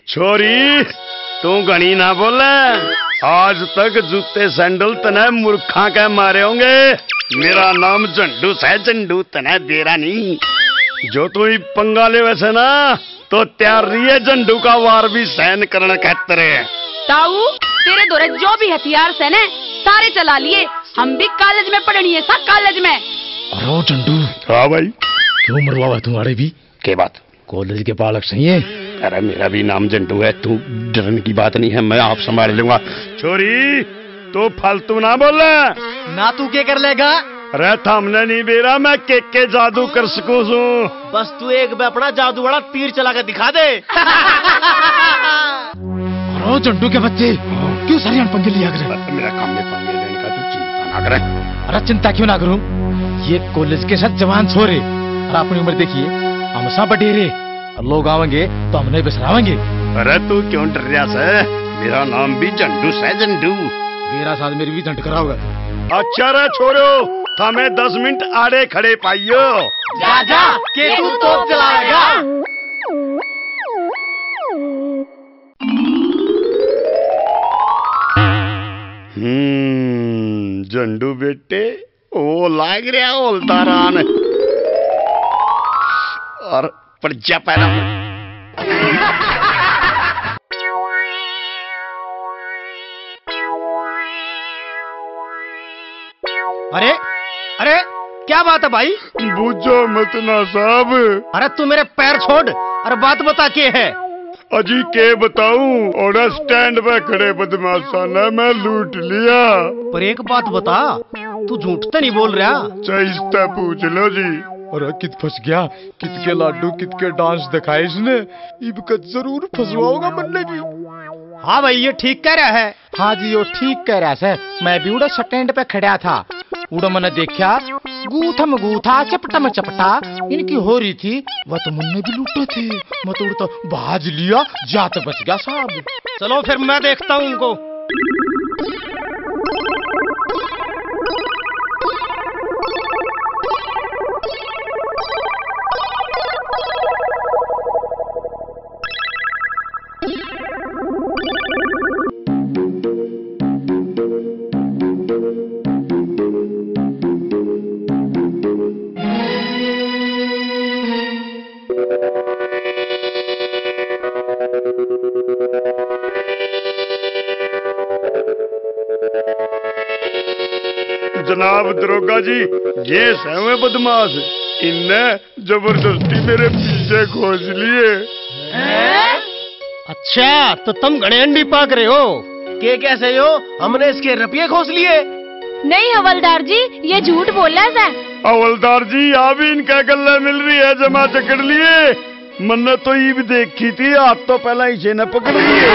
छोरी तू घनी ना बोले, आज तक जूते सैंडल तने मूर्खा के मारे होंगे। मेरा नाम झंडू है, झंडू तने देरा नहीं। जो तू ही पंगा ले वैसे ना तो तैयार रही है झंडू का वार भी सहन करने कहते है। ताऊ तेरे दौरे जो भी हथियार से ने सारे चला लिए। हम भी कॉलेज में पढ़नी है, सब कॉलेज में। अरे झंडू। हाँ भाई। क्यों मरवा तुम्हारे भी? क्या बात? कॉलेज के बालक सही है। अरे मेरा भी नाम झंडू है, तू डरने की बात नहीं है, मैं आप संभाल लूंगा। छोरी तो फालतू ना बोल ना। तू क्या कर लेगा? अरे थामने नहीं बेरा, मैं के जादू कर सकूं। बस तू एक अपना जादू वाला तीर चला के दिखा दे। अरे झंडू के बच्चे क्यों सारी पंगे लिया करे? मेरा काम में पंगे लेने का तू चिंता ना करे। अरे चिंता क्यों ना करूं? ये कॉलेज के साथ जवान छोरे और अपनी उम्र देखिए, हम सब बटेरे और लोग आवेंगे तो हमने बिसरावेंगे। अरे तू क्यों डर रहा है? मेरा नाम भी झंडू है, झंडू। मेरा साथ मेरी भी झंड कराओगा। अच्छा रे छोरो, हमें 10 मिनट आड़े खड़े पाइयो। जा जा के तू तोप चलाएगा। झंडू बेटे वो लाग रहा ओलदारान और पर्चा पैदा। अरे अरे क्या बात है भाई? बूझो मत ना साहब। अरे तू मेरे पैर छोड़, अरे बात बता के है? अजी के बताऊं, और स्टैंड पे खड़े बदमाशा ने मैं लूट लिया। पर एक बात बता, तू झूठ तो नहीं बोल रहा? चाहिए पूछ लो जी। अरे कित फंस गया, कित के लाडू कित के डांस दिखाए इसने, इबका जरूर फंसवाओगा मन्ने भी। हाँ भाई ये ठीक कह रहा है। हाँ जी वो ठीक कह रहा है। मैं भी उड़ा स्टैंड पे खड़ा था, उड़ा मैंने देखा गूठम गूठा चपटा में चपटा इनकी हो रही थी। वह तो मुन्ने भी लूटे थे, मैं तो उड़ता भाज लिया, जात बच गया साहब। चलो फिर मैं देखता हूँ उनको। जनाब दरोगा जी, ये सहवे बदमाश इनने जबरदस्ती मेरे पीछे खोज लिए। अच्छा तो तुम घड़े अंडी पाक रहे हो के? कैसे हो? हमने इसके रुपये खोस लिए। नहीं हवलदार जी, ये झूठ बोला है। हवलदार जी यहाँ भी इनका गल्ला मिल रही है, जमा चकड़ लिए। मन्ने तो ये भी देखी थी, हाथ तो पहला इसे न पकड़ लिए।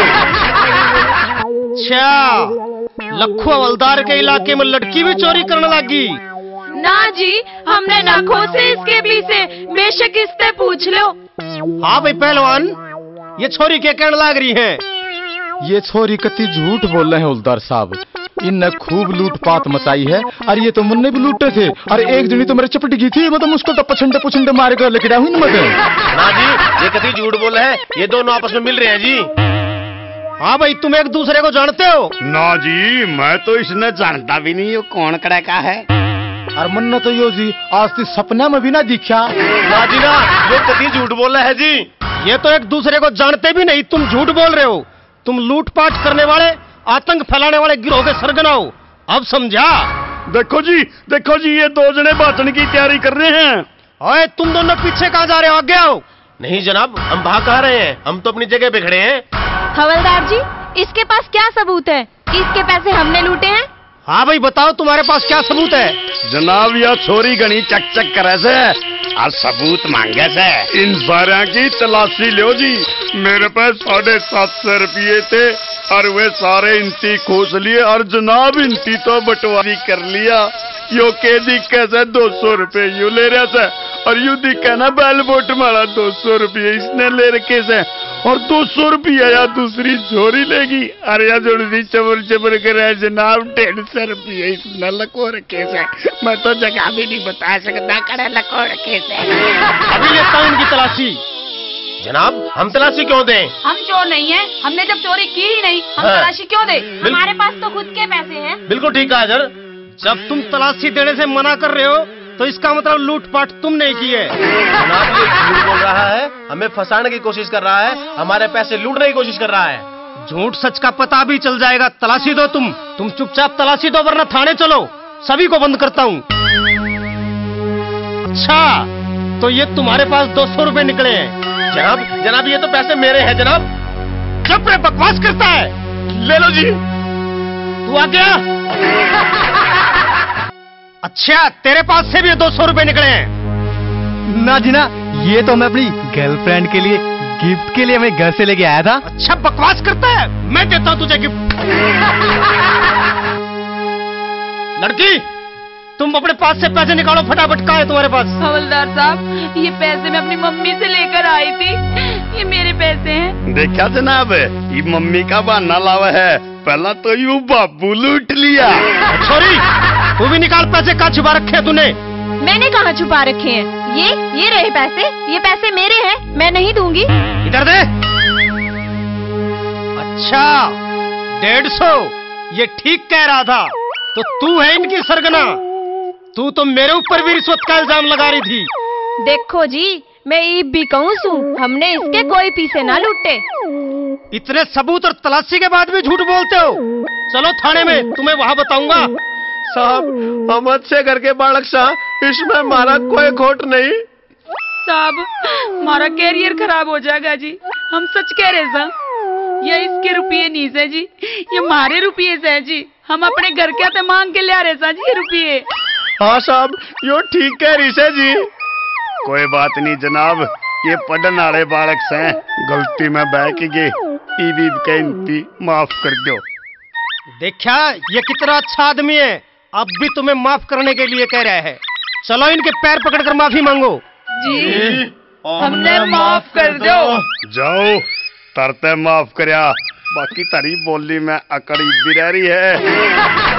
अच्छा लखू हवलदार के इलाके में लड़की भी चोरी करने लगी? ना जी, हमने ना खोसे इसके पीछे, बेशक इससे पूछ लो। हाँ भाई पहलवान, ये छोरी क्या कहने लग रही है? ये छोरी कति झूठ बोल रहे हैं हवलदार साहब, इनने खूब लूटपाट मचाई है। और ये तो मुन्ने भी लूटे थे, और एक जनी तो मेरे चपट गई थी, मतलब उसको तो पछंडे पुछंडे मारे कर लेके हुई ना। जी ये कति झूठ बोले हैं, ये दोनों आपस में मिल रहे हैं जी। हाँ भाई तुम एक दूसरे को जानते हो? ना जी, मैं तो इसने जानता भी नहीं, ये कौन कड़ा का है। और मन्ना तो यो जी आज तो सपना में भी ना दिखा। ना जी ना, ये कति झूठ बोला है जी। ये तो एक दूसरे को जानते भी नहीं, तुम झूठ बोल रहे हो। तुम लूटपाट करने वाले, आतंक फैलाने वाले गिरोह के सरगना हो, अब समझा? देखो जी ये दो जने भाषण की तैयारी कर रहे हैं। ओए तुम दोनों पीछे कहाँ जा रहे हो? आगे आओ। नहीं जनाब, हम भाग कहाँ रहे हैं, हम तो अपनी जगह पे खड़े हैं। हवलदार जी, इसके पास क्या सबूत है कि इसके पैसे हमने लूटे हैं? हाँ भाई बताओ, तुम्हारे पास क्या सबूत है? जनाब यह छोरी गणी चक चक करे से और सबूत मांगे से। इन सारा की तलाशी लो जी। मेरे पास 750 रुपये थे और वे सारे इंती खोस लिए, और जनाब इंती तो बंटवारी कर लिया। यो के दिक्कत है 200 रुपये यू ले रहा था, और यू दिक्कत ना बैल बोट मारा 200 रुपये इसने ले रखे से, और 200 रुपया या दूसरी छोरी लेगी। अरे या जोड़ी चबर चबर करे जनाब 150 रुपये इसने लको रखे से। मैं तो जगह भी नहीं बता सकता, करे लको रखे से। अभी लेता हूँ इनकी तलाशी। जनाब हम तलाशी क्यों दें? हम चोर नहीं हैं, हमने जब चोरी की ही नहीं, हम हाँ। तलाशी क्यों दें? हमारे पास तो खुद के पैसे हैं। बिल्कुल ठीक कहा सर। जब तुम तलाशी देने से मना कर रहे हो तो इसका मतलब लूटपाट तुमने की है। जनाब ये झूठ बोल रहा है, हमें फंसाने की कोशिश कर रहा है, हमारे पैसे लूटने की कोशिश कर रहा है। झूठ सच का पता भी चल जाएगा। तलाशी दो तुम चुपचाप तलाशी दो वरना थाने चलो। सभी को बंद करता हूँ। अच्छा तो ये तुम्हारे पास 200 रुपए निकले हैं। जनाब ये तो पैसे मेरे हैं जनाब। चुप रे, बकवास करता है। ले लो जी। तू आ गया? अच्छा तेरे पास से भी 200 रुपए निकले हैं। ना जी ना, ये तो मैं अपनी गर्लफ्रेंड के लिए गिफ्ट के लिए मैं घर से लेके आया था। अच्छा बकवास करता है, मैं देता हूं तुझे गिफ्ट। लड़की तुम अपने पास से पैसे निकालो फटाफट। कहाँ है तुम्हारे पास? हवलदार साहब ये पैसे मैं अपनी मम्मी से लेकर आई थी, ये मेरे पैसे हैं। देखा जनाब, ये मम्मी का बहाना लावा है। पहला तो यू बाबू लूट लिया। सॉरी, तू भी निकाल पैसे। कहाँ छुपा रखे हैं तूने? मैंने कहाँ छुपा रखे हैं? ये रहे पैसे, ये पैसे मेरे हैं, मैं नहीं दूंगी। इधर दे। अच्छा 150, ये ठीक कह रहा था। तो तू है इनकी सरगना। तू तो मेरे ऊपर भी रिश्वत का इल्जाम लगा रही थी। देखो जी, मैं ईब भी कहूँ हूँ, हमने इसके कोई पीछे ना लूटे। इतने सबूत और तलाशी के बाद भी झूठ बोलते हो। चलो थाने में, तुम्हें वहाँ बताऊंगा। साहब हम अच्छे करके बालक साहब, इसमें हमारा कोई खोट नहीं। साहब हमारा कैरियर खराब हो जाएगा जी, हम सच कह रहे साहब। ये इसके रुपये नहीं है जी, ये हमारे रुपये से है जी। हम अपने घर के आते मांग के ले आ रहे जी ये रुपये। हाँ साहब यो ठीक कह रही से जी। कोई बात नहीं जनाब, ये पढ़ने वाले बालक से गलती में बैठ गए। ईदी कहती माफ कर दो। देखा ये कितना अच्छा आदमी है, अब भी तुम्हें माफ करने के लिए कह रहा है। चलो इनके पैर पकड़कर माफी मांगो। जी हमने माफ कर दो। जाओ तरते माफ करया, बाकी तारी बोली में अकड़ी भी रह रही है।